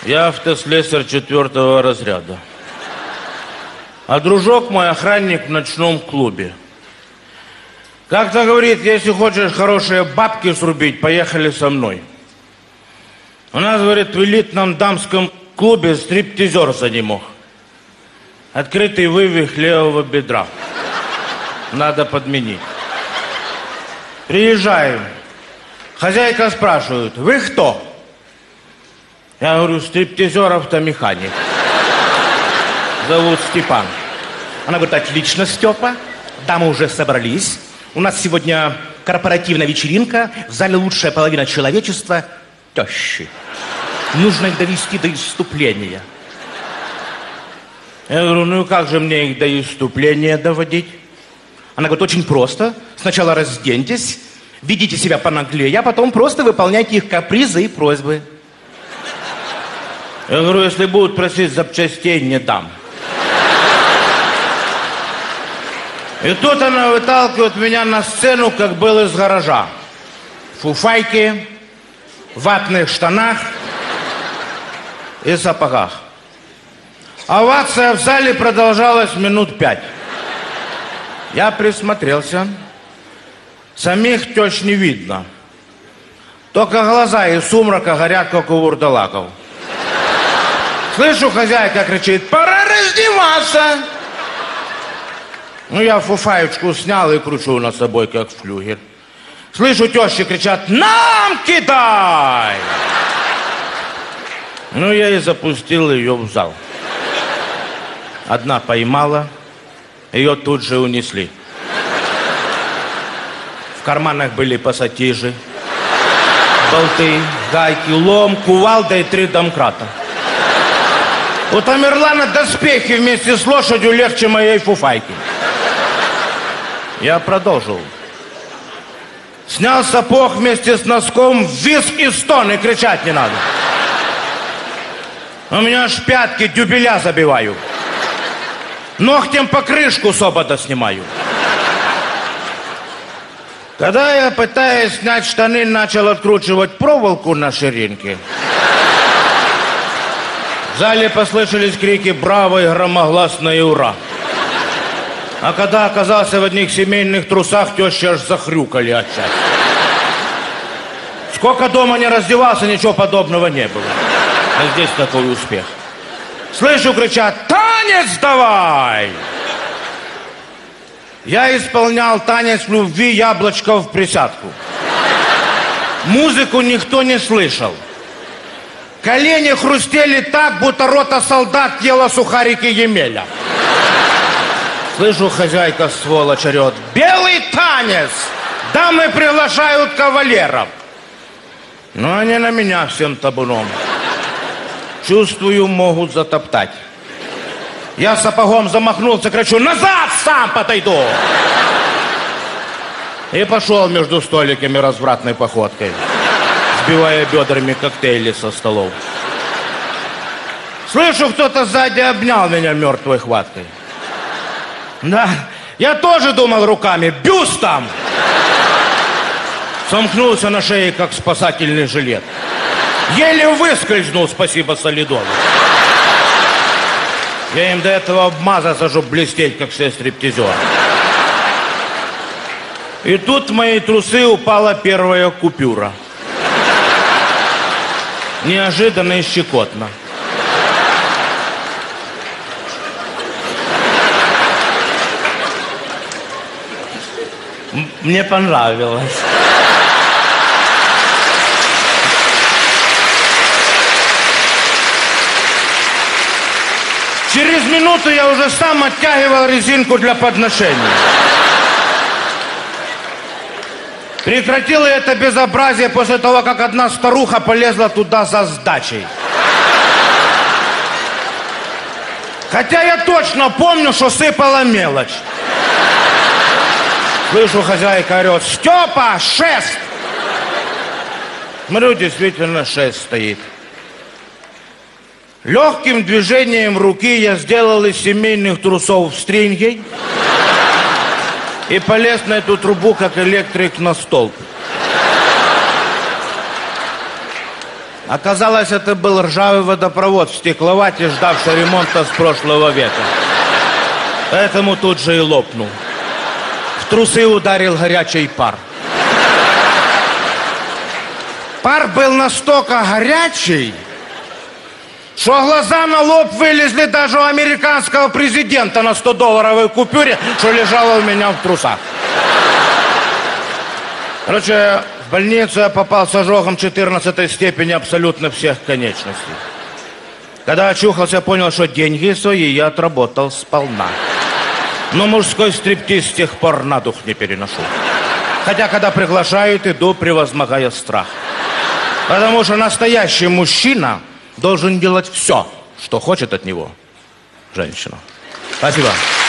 Я автослесарь 4-го разряда. А дружок мой охранник в ночном клубе. Как-то говорит, если хочешь хорошие бабки срубить, поехали со мной. У нас, говорит, в элитном дамском клубе стриптизер за не мог. Открытый вывих левого бедра. Надо подменить. Приезжаем. Хозяйка спрашивает, вы кто? Я говорю, стриптизер-автомеханик. Зовут Степан. Она говорит, отлично, Степа. Дамы уже собрались. У нас сегодня корпоративная вечеринка. В зале лучшая половина человечества – тещи. Нужно их довести до исступления. Я говорю, ну как же мне их до исступления доводить? Она говорит, очень просто. Сначала разденьтесь, ведите себя понаглее, а потом просто выполняйте их капризы и просьбы. Я говорю, если будут просить запчастей, не дам. И тут она выталкивает меня на сцену, как был из гаража. Фуфайки, ватных штанах и сапогах. Овация в зале продолжалась минут 5. Я присмотрелся. Самих тещ не видно. Только глаза из сумрака горят, как у вурдалаков. Слышу, хозяйка кричит, пора раздеваться. Ну, я фуфаечку снял и кручу над собой, как флюгер. Слышу, тещи кричат, нам кидай! Ну, я и запустил ее в зал. Одна поймала, ее тут же унесли. В карманах были пассатижи, болты, гайки, лом, кувалда и 3 домкрата. У Тамерлана доспехи вместе с лошадью легче моей фуфайки. Я продолжил. Снял сапог вместе с носком, визг и стон, и кричать не надо. У меня аж пятки дюбеля забиваю. Ногтем покрышку с обода снимаю. Когда я, пытаясь снять штаны, начал откручивать проволоку на ширинке, в зале послышались крики «Браво!» и громогласное «Ура!». А когда оказался в одних семейных трусах, тещи аж захрюкали от счастья. Сколько дома не раздевался, ничего подобного не было. А здесь такой успех. Слышу, кричат «Танец давай!». Я исполнял танец любви яблочко в присядку. Музыку никто не слышал. Колени хрустели так, будто рота солдат ела сухарики Емеля. Слышу, хозяйка сволочь орет: белый танец! Дамы приглашают кавалеров. Но они на меня всем табуном. Чувствую, могут затоптать. Я сапогом замахнулся, кричу: назад, сам подойду! И пошел между столиками развратной походкой, сбивая бедрами коктейли со столов. Слышу, кто-то сзади обнял меня мертвой хваткой. Да, я тоже думал руками, бюстом! Сомкнулся на шее, как спасательный жилет. Еле выскользнул, спасибо солидолу. Я им до этого обмазался, чтобы блестеть, как все стриптизеры. И тут в мои трусы упала первая купюра. Неожиданно и щекотно. Мне понравилось. Через минуту я уже сам оттягивал резинку для подношения. Прекратила это безобразие после того, как одна старуха полезла туда за сдачей. Хотя я точно помню, что сыпала мелочь. Слышу, хозяйка орет: Степа, шест! Смотрю, действительно шест стоит. Легким движением руки я сделал из семейных трусов стринги и полез на эту трубу, как электрик на столб. Оказалось, это был ржавый водопровод в стекловате, ждавший ремонта с прошлого века. Поэтому тут же и лопнул. В трусы ударил горячий пар. Пар был настолько горячий, что глаза на лоб вылезли даже у американского президента на 100-долларовой купюре, что лежала у меня в трусах. Короче, в больницу я попал с ожогом 14 степени абсолютно всех конечностей. Когда очухался, я понял, что деньги свои я отработал сполна. Но мужской стриптиз с тех пор на дух не переношу. Хотя, когда приглашают, иду, превозмогая страх. Потому что настоящий мужчина должен делать все, что хочет от него женщина. Спасибо.